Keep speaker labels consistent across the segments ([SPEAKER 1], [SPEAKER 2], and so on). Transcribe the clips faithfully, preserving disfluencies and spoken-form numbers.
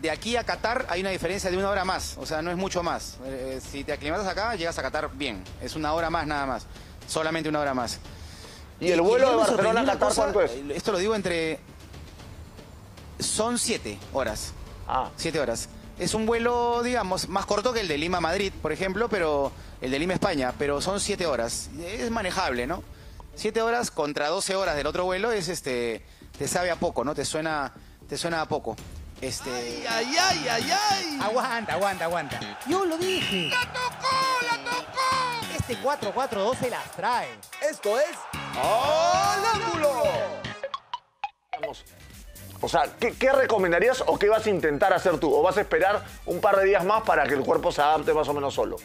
[SPEAKER 1] de aquí a Qatar hay una diferencia de una hora más, o sea, no es mucho más. Eh, si te aclimatas acá, llegas a Qatar bien, es una hora más nada más, solamente una hora más.
[SPEAKER 2] ¿Y el vuelo
[SPEAKER 1] y
[SPEAKER 2] de Barcelona a Qatar
[SPEAKER 1] cosa,
[SPEAKER 2] cuánto es?
[SPEAKER 1] Esto lo digo entre... Son siete horas.
[SPEAKER 2] Ah.
[SPEAKER 1] Siete horas. Es un vuelo, digamos, más corto que el de Lima a Madrid, por ejemplo, pero el de Lima a España, pero son siete horas. Es manejable, ¿no? Siete horas contra doce horas del otro vuelo es este... Te sabe a poco, ¿no? Te suena, te suena a poco. Este...
[SPEAKER 3] Ay, ay, ay, ay, ay.
[SPEAKER 4] Aguanta, aguanta, aguanta. Yo lo dije.
[SPEAKER 3] ¡La tocó, la tocó!
[SPEAKER 4] Este cuatro cuatro dos se las trae.
[SPEAKER 3] Esto es... ¡Al ángulo!
[SPEAKER 2] Vamos. O sea, ¿qué, ¿qué recomendarías o qué vas a intentar hacer tú? ¿O vas a esperar un par de días más para que el cuerpo se adapte más o menos solo?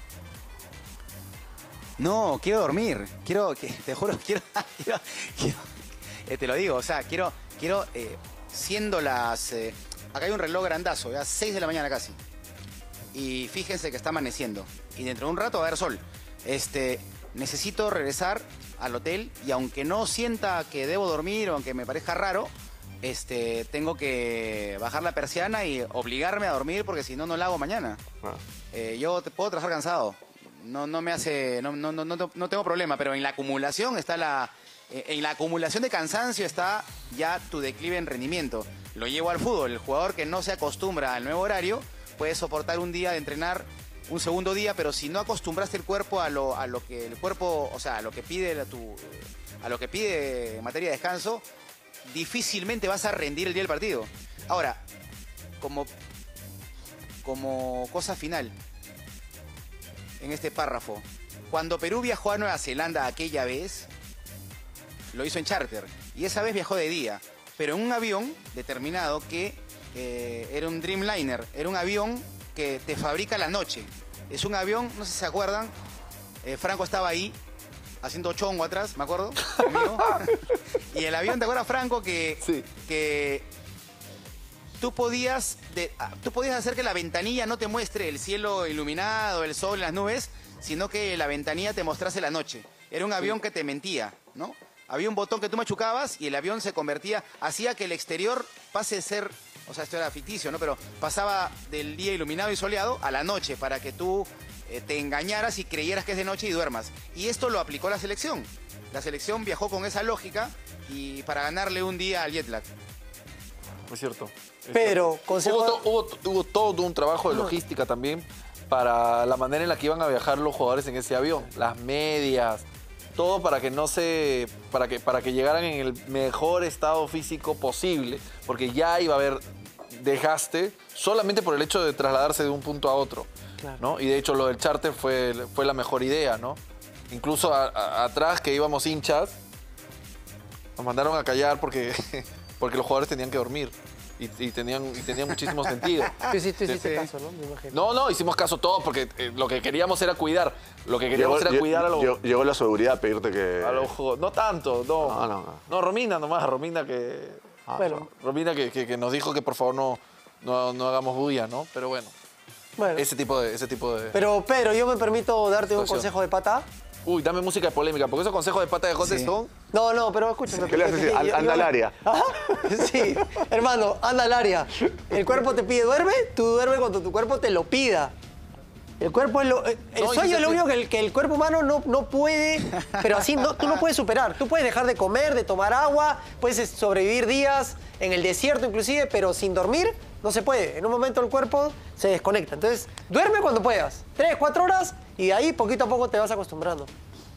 [SPEAKER 1] No, quiero dormir. Quiero, que, te juro, quiero... quiero, quiero eh, te lo digo, o sea, quiero... quiero eh, siendo las... Eh, acá hay un reloj grandazo, ya seis de la mañana casi. Y fíjense que está amaneciendo. Y dentro de un rato va a haber sol. Este, necesito regresar al hotel y aunque no sienta que debo dormir o aunque me parezca raro, este, tengo que bajar la persiana y obligarme a dormir porque si no, no la hago mañana. Ah. Eh, yo te puedo trabajar cansado. No, no me hace... No, no, no, no, no tengo problema, pero en la acumulación está la... En la acumulación de cansancio está ya tu declive en rendimiento. Lo llevo al fútbol. El jugador que no se acostumbra al nuevo horario puede soportar un día de entrenar, un segundo día, pero si no acostumbraste el cuerpo a lo, a lo que el cuerpo, o sea, a lo que pide tu, a lo que pide en materia de descanso, difícilmente vas a rendir el día del partido. Ahora, como, como cosa final en este párrafo, cuando Perú viajó a Nueva Zelanda aquella vez, lo hizo en charter. Y esa vez viajó de día. Pero en un avión determinado que eh, era un Dreamliner. Era un avión que te fabrica la noche. Es un avión, no sé si se acuerdan. Eh, Franco estaba ahí, haciendo chongo atrás, me acuerdo. Conmigo. Y el avión, ¿te acuerdas, Franco? Que,
[SPEAKER 2] sí.
[SPEAKER 1] que tú podías, de, tú podías hacer que la ventanilla no te muestre el cielo iluminado, el sol, las nubes, sino que la ventanilla te mostrase la noche. Era un avión sí. que te mentía, ¿no? Había un botón que tú machucabas y el avión se convertía, hacía que el exterior pase a ser, o sea, esto era ficticio, ¿no? Pero pasaba del día iluminado y soleado a la noche para que tú eh, te engañaras y creyeras que es de noche y duermas. Y esto lo aplicó la selección. La selección viajó con esa lógica y para ganarle un día al jet lag.
[SPEAKER 5] Es cierto. Es
[SPEAKER 6] Pero, consejo...
[SPEAKER 5] Hubo, to, hubo, hubo todo un trabajo de logística también para la manera en la que iban a viajar los jugadores en ese avión. Las medias... Todo para que no se, para que, para que llegaran en el mejor estado físico posible, porque ya iba a haber desgaste solamente por el hecho de trasladarse de un punto a otro, claro. ¿no? Y de hecho lo del charter fue, fue la mejor idea, ¿no? Incluso a, a, atrás que íbamos hinchas, nos mandaron a callar porque, porque los jugadores tenían que dormir. Y, y, tenían, y tenían muchísimo sentido.
[SPEAKER 6] Sí, sí, tú hiciste caso, ¿no? Me imagino.
[SPEAKER 5] No, no, hicimos caso todos porque eh, lo que queríamos era cuidar. Lo que queríamos
[SPEAKER 2] llegó,
[SPEAKER 5] era cuidar a los...
[SPEAKER 2] Llegó, llegó la seguridad a pedirte que...
[SPEAKER 5] A los juegos. No tanto, no.
[SPEAKER 2] No, no, no.
[SPEAKER 5] No, Romina nomás, Romina que...
[SPEAKER 6] Ah, bueno.
[SPEAKER 5] Romina que, que, que nos dijo que por favor no, no, no hagamos bulla, ¿no? Pero bueno.
[SPEAKER 6] Bueno.
[SPEAKER 5] Ese tipo de... Ese tipo de...
[SPEAKER 6] Pero, pero yo me permito darte
[SPEAKER 5] situación.
[SPEAKER 6] un consejo de pata.
[SPEAKER 5] Uy, dame música de polémica, porque esos consejos de pata de José sí. son...
[SPEAKER 6] No, no, pero escúchame.
[SPEAKER 2] ¿Qué le haces? Anda yo, yo, al área.
[SPEAKER 6] ¿Ah? Sí, hermano, anda al área. El cuerpo te pide duerme, tú duermes cuando tu cuerpo te lo pida. El cuerpo es lo... El no, sueño es lo único que el, que el cuerpo humano no, no puede... Pero así no, tú no puedes superar. Tú puedes dejar de comer, de tomar agua, puedes sobrevivir días en el desierto inclusive, pero sin dormir no se puede. En un momento el cuerpo se desconecta. Entonces, duerme cuando puedas. Tres, cuatro horas y de ahí poquito a poco te vas acostumbrando.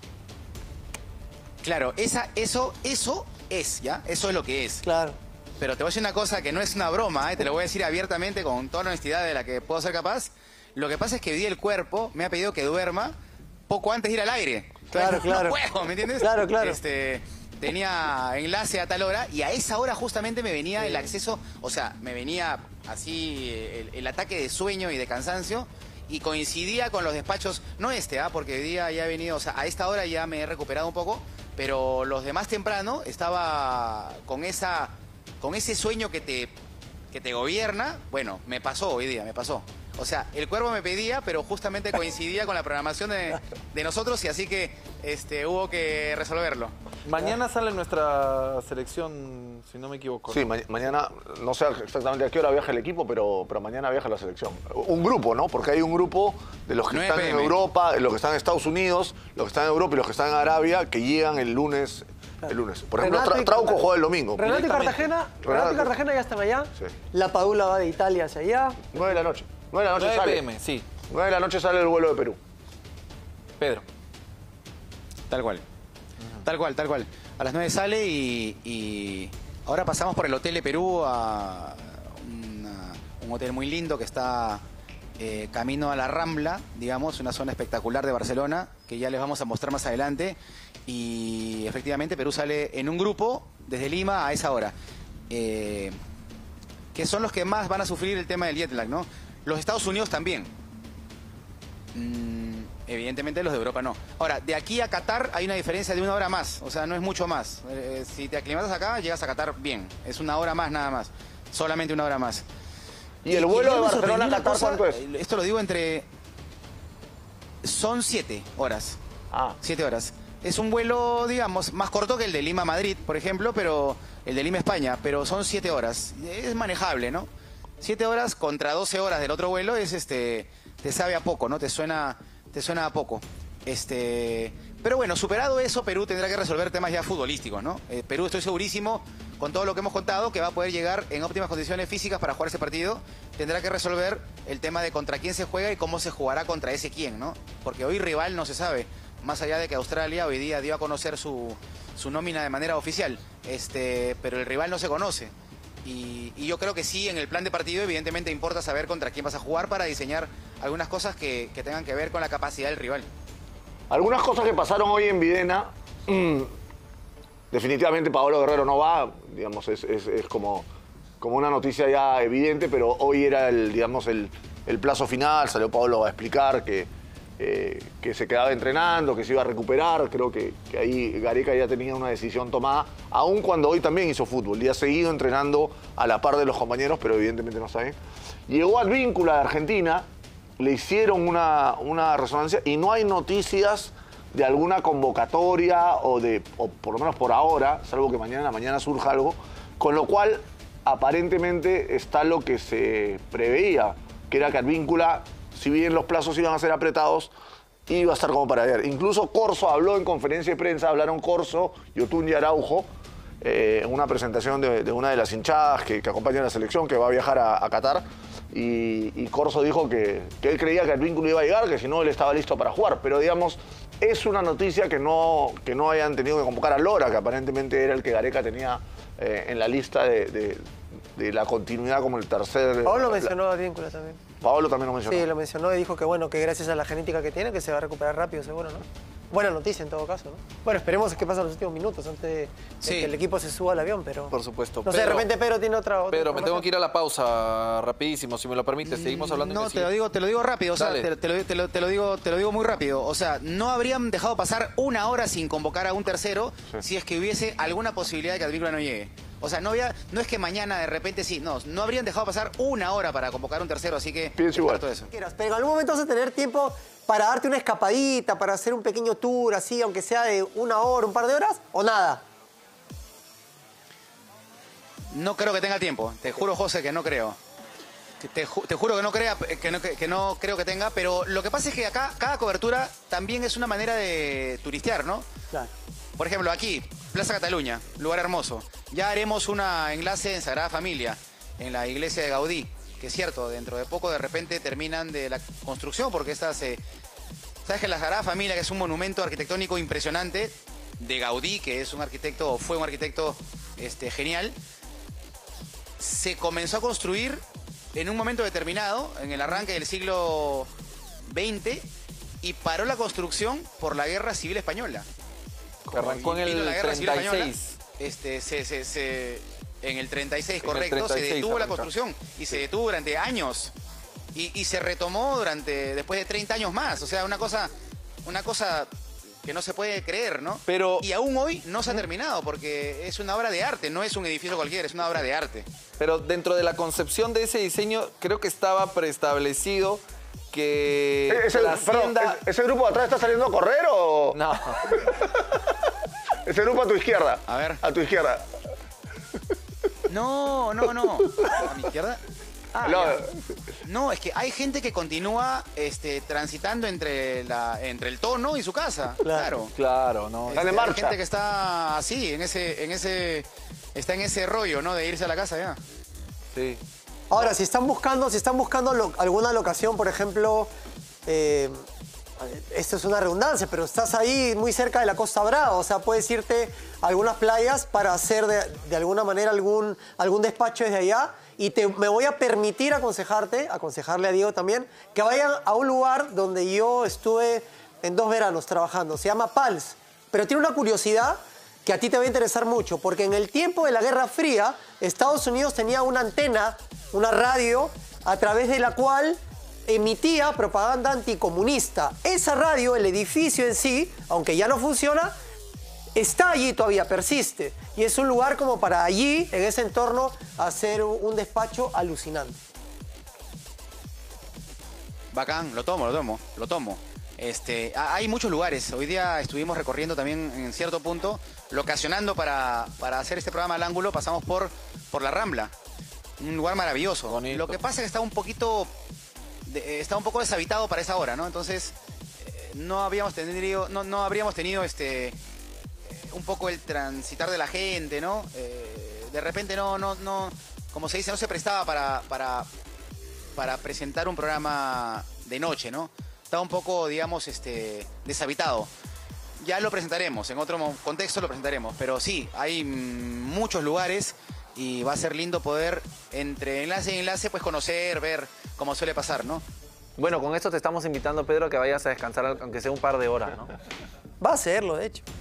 [SPEAKER 1] Claro, esa, eso, eso es, ¿ya? Eso es lo que es.
[SPEAKER 6] Claro.
[SPEAKER 1] Pero te voy a decir una cosa que no es una broma, ¿eh? Te lo voy a decir abiertamente con toda la honestidad de la que puedo ser capaz. Lo que pasa es que hoy día el cuerpo me ha pedido que duerma poco antes de ir al aire. Entonces,
[SPEAKER 6] claro,
[SPEAKER 1] no,
[SPEAKER 6] claro.
[SPEAKER 1] No puedo, ¿me entiendes?
[SPEAKER 6] Claro, claro.
[SPEAKER 1] Este, tenía enlace a tal hora y a esa hora justamente me venía sí. el acceso, o sea, me venía así el, el ataque de sueño y de cansancio. Y coincidía con los despachos, no este, ¿ah? Porque hoy día ya he venido, o sea, a esta hora ya me he recuperado un poco, pero los demás temprano estaba con esa, con ese sueño que te, que te gobierna. Bueno, me pasó hoy día, me pasó. O sea, el cuervo me pedía, pero justamente coincidía con la programación de, de nosotros y así que este, hubo que resolverlo.
[SPEAKER 5] Mañana sale nuestra selección, si no me equivoco.
[SPEAKER 2] Sí,
[SPEAKER 5] ¿no?
[SPEAKER 2] ma mañana, no sé exactamente a qué hora viaja el equipo, pero, pero mañana viaja la selección. Un grupo, ¿no? Porque hay un grupo de los que
[SPEAKER 1] nueve
[SPEAKER 2] están
[SPEAKER 1] p
[SPEAKER 2] en
[SPEAKER 1] m
[SPEAKER 2] Europa, de los que están en Estados Unidos, los que están en Europa y los que están en Arabia, que llegan el lunes. El lunes. Por ejemplo,
[SPEAKER 6] Renato
[SPEAKER 2] Tra
[SPEAKER 6] y
[SPEAKER 2] Trauco
[SPEAKER 6] Cartagena.
[SPEAKER 2] juega el domingo.
[SPEAKER 6] Renato y
[SPEAKER 2] directamente.
[SPEAKER 6] Cartagena,
[SPEAKER 2] Renato.
[SPEAKER 6] Renato y Cartagena ya están allá.
[SPEAKER 2] Sí.
[SPEAKER 6] La Padula va de Italia hacia allá.
[SPEAKER 2] nueve de la noche. nueve de la noche
[SPEAKER 5] nueve
[SPEAKER 2] sale.
[SPEAKER 5] p m, sí.
[SPEAKER 2] nueve de la noche sale el vuelo de Perú.
[SPEAKER 5] Pedro.
[SPEAKER 1] Tal cual. Tal cual, tal cual. A las nueve sale y, y ahora pasamos por el Hotel de Perú a una- un hotel muy lindo que está eh, camino a la Rambla, digamos, una zona espectacular de Barcelona, que ya les vamos a mostrar más adelante. Y efectivamente Perú sale en un grupo desde Lima a esa hora. Eh, que son los que más van a sufrir el tema del jet lag, ¿no? Los Estados Unidos también. Mm, evidentemente los de Europa no. Ahora, de aquí a Qatar hay una diferencia de una hora más, o sea, no es mucho más. Eh, si te aclimatas acá, llegas a Qatar bien. Es una hora más nada más, solamente una hora más.
[SPEAKER 2] ¿Y el vuelo de
[SPEAKER 1] me
[SPEAKER 2] Barcelona
[SPEAKER 1] sorprendió
[SPEAKER 2] a
[SPEAKER 1] una
[SPEAKER 2] Qatar
[SPEAKER 1] cosa,
[SPEAKER 2] cuánto es?
[SPEAKER 1] eh, Esto lo digo entre... Son siete horas.
[SPEAKER 2] Ah,
[SPEAKER 1] Siete horas. Es un vuelo, digamos, más corto que el de Lima a Madrid, por ejemplo, pero el de Lima a España, pero son siete horas. Es manejable, ¿no? Siete horas contra doce horas del otro vuelo es este. Te sabe a poco, ¿no? Te suena, te suena a poco. Este. Pero bueno, superado eso, Perú tendrá que resolver temas ya futbolísticos, ¿no? Eh, Perú, estoy segurísimo, con todo lo que hemos contado, que va a poder llegar en óptimas condiciones físicas para jugar ese partido. Tendrá que resolver el tema de contra quién se juega y cómo se jugará contra ese quién, ¿no? Porque hoy rival no se sabe. Más allá de que Australia hoy día dio a conocer su, su nómina de manera oficial, este, pero el rival no se conoce. Y, y yo creo que sí, en el plan de partido evidentemente importa saber contra quién vas a jugar para diseñar algunas cosas que, que tengan que ver con la capacidad del rival.
[SPEAKER 2] algunas cosas que pasaron hoy en Videna. mm, definitivamente Paolo Guerrero no va, digamos, es, es- es como, como una noticia ya evidente, pero hoy era el, digamos, el, el plazo final. Salió Paolo a explicar que, eh, que se quedaba entrenando, que se iba a recuperar. Creo que, que ahí Gareca ya tenía una decisión tomada, aun cuando hoy también hizo fútbol y ha seguido entrenando a la par de los compañeros, pero evidentemente no saben. Llegó al Víncula de Argentina, le hicieron una, una resonancia y no hay noticias de alguna convocatoria o de, o por lo menos por ahora, salvo que mañana, mañana surja algo, con lo cual aparentemente está lo que se preveía, que era que Advíncula, si bien los plazos iban a ser apretados, iba a estar como para ayer. Incluso Corso habló en conferencia de prensa, hablaron Corso, Yotun y Araujo, eh, en una presentación de, de una de las hinchadas que, que acompaña a la selección, que va a viajar a, a Qatar. Y, y Corso dijo que, que él creía que el vínculo iba a llegar, que si no él estaba listo para jugar. Pero digamos, es una noticia que no, que no hayan tenido que convocar a Lora, que aparentemente era el que Gareca tenía eh, en la lista de, de- de la continuidad como el tercer...
[SPEAKER 6] Paolo
[SPEAKER 2] la-
[SPEAKER 6] mencionó a Advíncula también.
[SPEAKER 2] Paolo también lo mencionó.
[SPEAKER 6] Sí, lo mencionó y dijo que bueno, que gracias a la genética que tiene, que se va a recuperar rápido, seguro, ¿no? Buena noticia en todo caso, ¿no? Bueno, esperemos qué pasa en los últimos minutos antes de, de
[SPEAKER 1] Sí.
[SPEAKER 6] que el equipo se suba al avión, pero...
[SPEAKER 5] Por supuesto.
[SPEAKER 6] No sé, de
[SPEAKER 5] Pedro,
[SPEAKER 6] repente Pedro tiene otra... otra
[SPEAKER 5] Pedro, me tengo
[SPEAKER 6] información.
[SPEAKER 5] que ir a la pausa rapidísimo, si me lo permites. Seguimos hablando en
[SPEAKER 1] No,
[SPEAKER 5] el
[SPEAKER 1] te lo digo, te lo digo rápido, o sea,
[SPEAKER 5] Dale.
[SPEAKER 1] te, te lo, te lo- te lo digo, te lo digo muy rápido. O sea, no habrían dejado pasar una hora sin convocar a un tercero si es que hubiese alguna posibilidad de que Advíncula no llegue. O sea, no había, no es que mañana de repente sí, no, no habrían dejado pasar una hora para convocar a un tercero, así que
[SPEAKER 2] Pienso igual.
[SPEAKER 1] descarto eso.
[SPEAKER 6] Quieras, pero en algún momento vas a tener tiempo para darte una escapadita, para hacer un pequeño tour así, aunque sea de una hora, un par de horas, o nada.
[SPEAKER 1] No creo que tenga tiempo, te juro, José, que no creo. Que Te, ju- te juro que no, crea, que, no, que- que no creo que tenga, pero lo que pasa es que acá cada cobertura también es una manera de turistear, ¿no?
[SPEAKER 6] Claro.
[SPEAKER 1] Por ejemplo, aquí, Plaza Cataluña, lugar hermoso. Ya haremos una enlace en Sagrada Familia, en la iglesia de Gaudí, que es cierto, dentro de poco de repente terminan de la construcción, porque esta se... Sabes que la Sagrada Familia, que es un monumento arquitectónico impresionante, de Gaudí, que es un arquitecto, o fue un arquitecto este, genial, se comenzó a construir en un momento determinado, en el arranque del siglo veinte, y paró la construcción por la Guerra Civil Española.
[SPEAKER 5] Que arrancó en
[SPEAKER 1] Vino
[SPEAKER 5] el
[SPEAKER 1] la Guerra Civil
[SPEAKER 5] treinta y
[SPEAKER 1] Española,
[SPEAKER 5] seis.
[SPEAKER 1] este, se, se- se- en el treinta y seis,
[SPEAKER 5] En el
[SPEAKER 1] correcto,
[SPEAKER 5] treinta y
[SPEAKER 1] se
[SPEAKER 5] seis
[SPEAKER 1] detuvo la
[SPEAKER 5] arrancó.
[SPEAKER 1] construcción y se detuvo durante años y, y se retomó durante después de treinta años más. O sea, una cosa, una cosa que no se puede creer, ¿no?
[SPEAKER 5] Pero-
[SPEAKER 1] Y aún hoy no se ha terminado, porque es una obra de arte, no es un edificio cualquiera, es una obra de arte.
[SPEAKER 5] Pero dentro de la concepción de ese diseño, creo que estaba preestablecido que
[SPEAKER 2] ¿Ese,
[SPEAKER 5] la
[SPEAKER 2] perdón,
[SPEAKER 5] hacienda...
[SPEAKER 2] ¿ese- ¿Ese grupo de atrás está saliendo a correr o...?
[SPEAKER 5] No,
[SPEAKER 2] Ese grupo a tu izquierda.
[SPEAKER 1] A ver.
[SPEAKER 2] A tu izquierda.
[SPEAKER 1] No, no, no. ¿A mi izquierda? Ah,
[SPEAKER 2] No,
[SPEAKER 1] ya. No, es que hay gente que continúa este, transitando entre, la, entre el tono y su casa. Claro.
[SPEAKER 5] claro, no.
[SPEAKER 2] Están en
[SPEAKER 1] Este, hay
[SPEAKER 2] marcha.
[SPEAKER 1] gente que está así, en ese, en ese, está en ese rollo, ¿no? De irse a la casa ya.
[SPEAKER 5] Sí.
[SPEAKER 6] Ahora, si están buscando, si están buscando lo- alguna locación, por ejemplo, eh, esto es una redundancia, pero estás ahí muy cerca de la Costa Brava, o sea, puedes irte a algunas playas para hacer de, de alguna manera algún, algún despacho desde allá. Y te, me voy a permitir aconsejarte, aconsejarle a Diego también, que vayan a un lugar donde yo estuve en dos veranos trabajando. Se llama Pals, pero tiene una curiosidad que a ti te va a interesar mucho, porque en el tiempo de la Guerra Fría, Estados Unidos tenía una antena, una radio, a través de la cual emitía propaganda anticomunista. Esa radio, el edificio en sí, aunque ya no funciona, está allí todavía, persiste. Y es un lugar como para allí, en ese entorno, hacer un un despacho alucinante.
[SPEAKER 1] Bacán, lo tomo, lo tomo, lo tomo. Este, ha- hay muchos lugares. Hoy día estuvimos recorriendo también en cierto punto, locacionando para, para hacer este programa al ángulo, pasamos por, por la Rambla. Un lugar maravilloso.
[SPEAKER 5] Bonito.
[SPEAKER 1] Lo que pasa es que está un poquito, de- está un poco deshabitado para esa hora, ¿no? Entonces, eh, no habíamos tenido, no, no habríamos tenido este, eh, un poco el transitar de la gente, ¿no? Eh, de repente no, no, no, como se dice, no se prestaba para, para, para presentar un programa de noche, ¿no? Estaba un poco, digamos, este, deshabitado. Ya lo presentaremos, en otro mo- contexto lo presentaremos, pero sí, hay mm, muchos lugares y va a ser lindo poder, entre enlace y enlace, pues conocer, ver cómo suele pasar, ¿no?
[SPEAKER 5] Bueno, con esto te estamos invitando, Pedro, a que vayas a descansar, aunque sea un par de horas, ¿no?
[SPEAKER 6] Va a hacerlo, de hecho.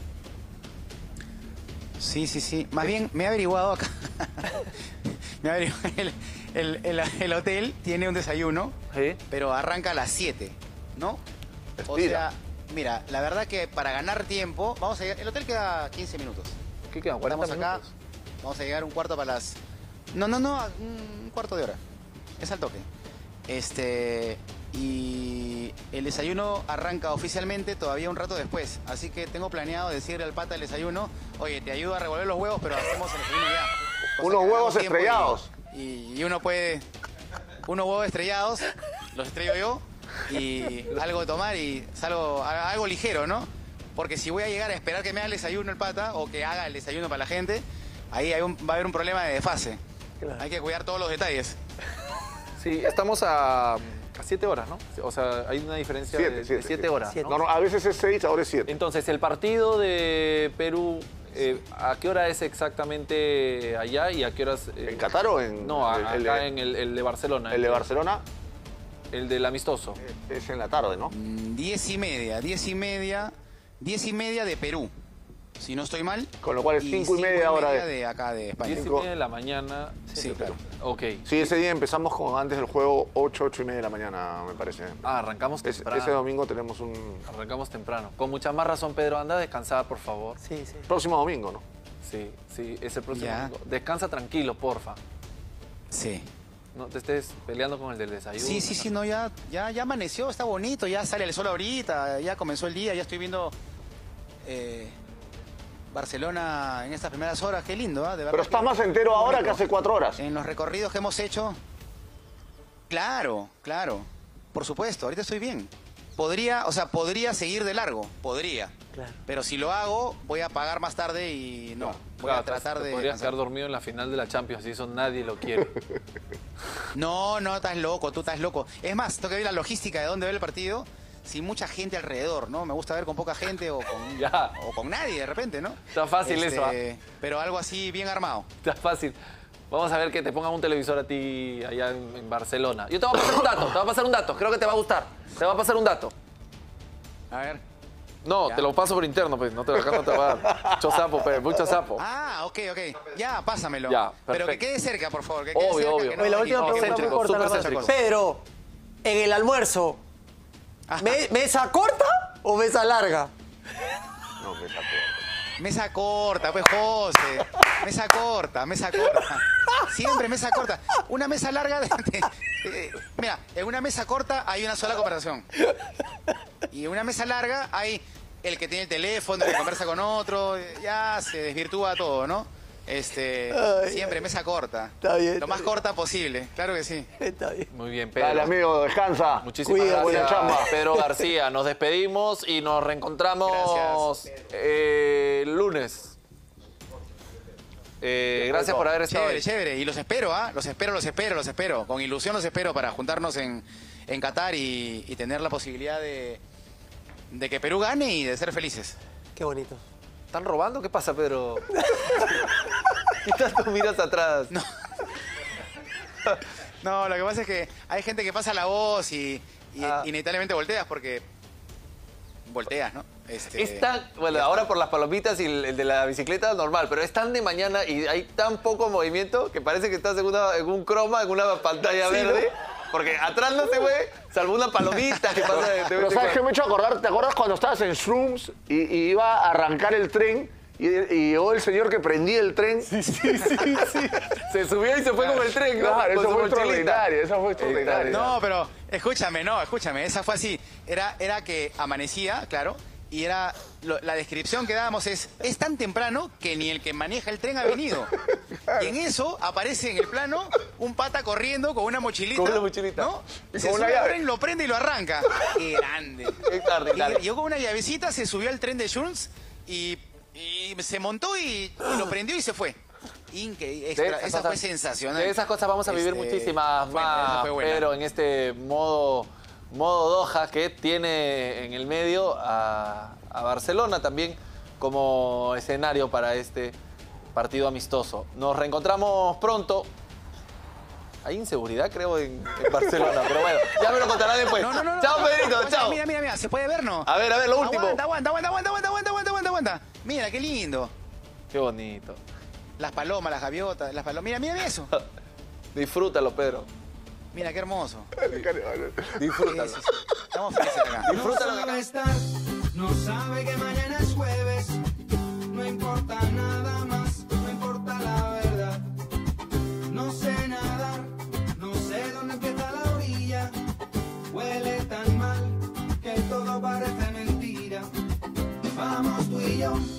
[SPEAKER 1] Sí, sí, sí. Más bien, me he averiguado acá. me he averiguado, el, el- el- el hotel tiene un desayuno,
[SPEAKER 5] Sí.
[SPEAKER 1] pero arranca a las siete, ¿no? O
[SPEAKER 2] Estira.
[SPEAKER 1] sea, mira, la verdad que para ganar tiempo, vamos a llegar, el hotel queda quince minutos.
[SPEAKER 5] ¿Qué quedan? ¿cuarenta
[SPEAKER 1] Estamos acá,
[SPEAKER 5] minutos?
[SPEAKER 1] vamos a llegar un cuarto para las... No, no, no, un cuarto de hora. Es al toque. Este... Y el desayuno arranca oficialmente todavía un rato después. Así que tengo planeado decirle al pata del desayuno, oye, te ayudo a revolver los huevos, pero hacemos el desayuno ya. Cosa
[SPEAKER 2] Unos
[SPEAKER 1] que
[SPEAKER 2] huevos
[SPEAKER 1] ganamos tiempo y-
[SPEAKER 2] estrellados.
[SPEAKER 1] Y, y uno puede... Unos huevos estrellados, los estrello yo, y algo de tomar y salgo a- algo ligero, ¿no? Porque si voy a llegar a esperar que me haga el desayuno el pata o que haga el desayuno para la gente, ahí hay un- va a haber un problema de desfase.
[SPEAKER 6] Claro.
[SPEAKER 1] Hay que cuidar todos los detalles.
[SPEAKER 5] Sí, estamos a, a siete horas, ¿no? O sea, hay una diferencia
[SPEAKER 2] Siete,
[SPEAKER 5] de, de
[SPEAKER 2] siete,
[SPEAKER 5] siete
[SPEAKER 2] siete.
[SPEAKER 5] horas,
[SPEAKER 6] Siete.
[SPEAKER 5] ¿no?
[SPEAKER 2] No, no, a veces es seis, ahora es siete.
[SPEAKER 5] Entonces, el partido de Perú, eh, ¿a qué hora es exactamente allá y a qué horas...? eh,
[SPEAKER 2] ¿En Qatar o en...?
[SPEAKER 5] No, a-
[SPEAKER 2] el, el
[SPEAKER 5] acá
[SPEAKER 2] de-
[SPEAKER 5] en el, el de Barcelona.
[SPEAKER 2] el de Barcelona
[SPEAKER 5] El del amistoso.
[SPEAKER 2] es en la tarde, ¿no?
[SPEAKER 1] Mm, Diez y media, diez y media, diez y media de Perú, si no estoy mal.
[SPEAKER 2] Con lo cual es cinco y media hora de-
[SPEAKER 1] de acá de España.
[SPEAKER 5] Diez y
[SPEAKER 2] cinco.
[SPEAKER 5] media de la mañana.
[SPEAKER 1] Sí, claro.
[SPEAKER 5] Ok.
[SPEAKER 2] Sí, ese día empezamos con antes del juego ocho, ocho y media de la mañana, me parece.
[SPEAKER 5] Ah, arrancamos
[SPEAKER 2] Es-
[SPEAKER 5] temprano.
[SPEAKER 2] ese domingo tenemos un...
[SPEAKER 5] Arrancamos temprano. Con mucha más razón, Pedro. Anda a descansar, por favor.
[SPEAKER 6] Sí, sí.
[SPEAKER 2] Próximo domingo, ¿no?
[SPEAKER 5] Sí, sí, es el próximo
[SPEAKER 1] Ya.
[SPEAKER 5] domingo. Descansa tranquilo, porfa.
[SPEAKER 1] Sí.
[SPEAKER 5] No te estés peleando con el del desayuno.
[SPEAKER 1] Sí, sí, sí, no, ya, ya, ya amaneció, está bonito, ya sale el sol ahorita, ya comenzó el día, ya estoy viendo eh, Barcelona en estas primeras horas, qué lindo, ¿ah? De verdad
[SPEAKER 2] Pero estás
[SPEAKER 1] que-
[SPEAKER 2] más entero
[SPEAKER 1] muy
[SPEAKER 2] ahora que
[SPEAKER 1] bonito.
[SPEAKER 2] hace cuatro horas.
[SPEAKER 1] En los recorridos que hemos hecho, claro, claro, por supuesto, ahorita estoy bien. Podría, o sea, podría seguir de largo, podría.
[SPEAKER 6] Claro.
[SPEAKER 1] Pero si lo hago, voy a pagar más tarde y no, voy
[SPEAKER 5] Claro,
[SPEAKER 1] a tratar
[SPEAKER 5] te
[SPEAKER 1] de...
[SPEAKER 5] Podrías
[SPEAKER 1] descansar.
[SPEAKER 5] quedar dormido en la final de la Champions, y eso nadie lo quiere.
[SPEAKER 1] No, no, estás loco, tú estás loco. Es más, tengo que ver la logística de dónde ver el partido, sin mucha gente alrededor, ¿no? Me gusta ver con poca gente o con,
[SPEAKER 5] Ya.
[SPEAKER 1] o con nadie de repente, ¿no?
[SPEAKER 5] Está fácil eso, ¿ah?
[SPEAKER 1] Pero algo así bien armado.
[SPEAKER 5] Está fácil. Vamos a ver que te pongan un televisor a ti allá en, en Barcelona. Yo te voy a pasar un dato, te voy a pasar un dato. Creo que te va a gustar. Te voy a pasar un dato.
[SPEAKER 1] A ver.
[SPEAKER 5] No,
[SPEAKER 1] Ya.
[SPEAKER 5] te lo paso por interno, pues. No te, acá no te va a dar. Mucho sapo, pues. Mucho sapo.
[SPEAKER 1] Ah, ok, ok. Ya, pásamelo.
[SPEAKER 5] Ya,
[SPEAKER 1] Pero que
[SPEAKER 5] perfecto.
[SPEAKER 1] quede cerca, por favor. Que quede
[SPEAKER 5] Obvio,
[SPEAKER 1] cerca,
[SPEAKER 5] obvio.
[SPEAKER 1] que no
[SPEAKER 6] Oye, la
[SPEAKER 1] vaya
[SPEAKER 6] última
[SPEAKER 1] ni-
[SPEAKER 6] pregunta muy
[SPEAKER 5] céntrico,
[SPEAKER 6] corta.
[SPEAKER 5] súper
[SPEAKER 6] nada más.
[SPEAKER 5] céntrico.
[SPEAKER 6] Pedro, en el almuerzo,
[SPEAKER 1] Ajá.
[SPEAKER 6] ¿me- ¿mesa corta o mesa larga?
[SPEAKER 2] No, mesa corta.
[SPEAKER 1] Mesa corta, pues, José. Mesa corta, mesa corta. Siempre mesa corta. Una mesa larga... De, de- de- mira, en una mesa corta hay una sola conversación. Y en una mesa larga hay el que tiene el teléfono, el que conversa con otro. Ya se desvirtúa todo, ¿no? Este,
[SPEAKER 6] Ay,
[SPEAKER 1] siempre mesa corta.
[SPEAKER 6] Está bien,
[SPEAKER 1] Lo
[SPEAKER 6] está
[SPEAKER 1] más
[SPEAKER 6] bien.
[SPEAKER 1] corta posible, claro que sí.
[SPEAKER 6] Está bien.
[SPEAKER 5] Muy bien, Pedro.
[SPEAKER 2] Dale, amigo, descansa.
[SPEAKER 5] Muchísimas
[SPEAKER 6] Cuida,
[SPEAKER 2] buena
[SPEAKER 5] gracias,
[SPEAKER 2] chamba.
[SPEAKER 5] Pedro García. Nos despedimos y nos reencontramos
[SPEAKER 1] Gracias.
[SPEAKER 5] eh, el lunes. Eh, gracias por haber estado
[SPEAKER 1] Chévere,
[SPEAKER 5] ahí.
[SPEAKER 1] chévere. Y los espero, ¿ah? Los espero, los espero, los espero. Con ilusión los espero para juntarnos en, en Qatar y, y tener la posibilidad de, de que Perú gane y de ser felices.
[SPEAKER 6] Qué bonito.
[SPEAKER 5] ¿Están robando? ¿Qué pasa, Pedro? ¿Qué tanto miras atrás?
[SPEAKER 1] No. No, lo que pasa es que hay gente que pasa la voz y, y
[SPEAKER 5] Ah.
[SPEAKER 1] inevitablemente volteas porque volteas, ¿no? Este,
[SPEAKER 5] Es tan, bueno, ahora por las palomitas y el, el de la bicicleta normal, pero es tan de mañana y hay tan poco movimiento que parece que estás en, una- en un croma, en una pantalla
[SPEAKER 2] Sí,
[SPEAKER 5] verde, porque atrás no se ve, salvo una palomita que pasa de, de
[SPEAKER 2] Pero
[SPEAKER 5] vez en
[SPEAKER 2] ¿sabes qué
[SPEAKER 5] cuando.
[SPEAKER 2] me he hecho acordar? ¿Te acuerdas cuando estabas en Shrooms y, y iba a arrancar el tren y, y llegó el señor que prendía el tren?
[SPEAKER 5] Sí, sí, sí, sí. Se subió y se fue con el tren, ¿no?
[SPEAKER 2] Claro,
[SPEAKER 5] Con
[SPEAKER 2] eso
[SPEAKER 5] su
[SPEAKER 2] fue
[SPEAKER 5] mochilita.
[SPEAKER 2] extraordinario, eso fue extraordinario.
[SPEAKER 1] No, pero escúchame, no, escúchame, esa fue así. Era, era que amanecía, claro, y era lo- la descripción que dábamos es, es tan temprano que ni el que maneja el tren ha venido. Y en eso aparece en el plano un pata corriendo con una mochilita.
[SPEAKER 5] Con una mochilita.
[SPEAKER 1] ¿No?
[SPEAKER 2] Y
[SPEAKER 1] Se
[SPEAKER 2] con
[SPEAKER 1] sube
[SPEAKER 2] una
[SPEAKER 1] al
[SPEAKER 2] llave.
[SPEAKER 1] tren, lo prende y lo arranca. Qué grande.
[SPEAKER 5] Extraordinario.
[SPEAKER 1] Y llegó con una llavecita, se subió al tren de Schultz y, y se montó y, y lo prendió y se fue. Increíble.
[SPEAKER 5] De
[SPEAKER 1] Extra-
[SPEAKER 5] esas
[SPEAKER 1] esa
[SPEAKER 5] cosas-
[SPEAKER 1] fue sensacional.
[SPEAKER 5] De esas cosas vamos a vivir
[SPEAKER 1] Este,
[SPEAKER 5] muchísimas
[SPEAKER 1] bueno, esa
[SPEAKER 5] más,
[SPEAKER 1] fue buena.
[SPEAKER 5] pero en este modo, modo Doha que tiene en el medio a, a Barcelona también como escenario para este partido amistoso. Nos reencontramos pronto. Hay inseguridad, creo, en, en Barcelona, pero bueno, ya me lo contarán después.
[SPEAKER 1] No, no, no, no.
[SPEAKER 5] Chao, Pedrito,
[SPEAKER 1] Mira,
[SPEAKER 5] chao.
[SPEAKER 1] Mira, mira, mira, ¿se puede ver, no?
[SPEAKER 5] A ver, a ver, lo último.
[SPEAKER 1] Aguanta, aguanta, aguanta, aguanta, aguanta, aguanta, aguanta, aguanta, aguanta. Mira, qué lindo.
[SPEAKER 5] Qué bonito.
[SPEAKER 1] Las palomas, las gaviotas, las palomas. Mira, mira, mira eso.
[SPEAKER 5] Disfrútalo, Pedro.
[SPEAKER 1] Mira, qué hermoso.
[SPEAKER 5] Disfrútalo.
[SPEAKER 1] Sí, sí, sí. Estamos felices acá.
[SPEAKER 5] Disfrútalo.
[SPEAKER 7] No sabe estar, no sabe que mañana es jueves. No importa nada más, no importa la verdad. No sé nadar, no sé dónde empieza la orilla. Huele tan mal que todo parece mentira. Vamos tú y yo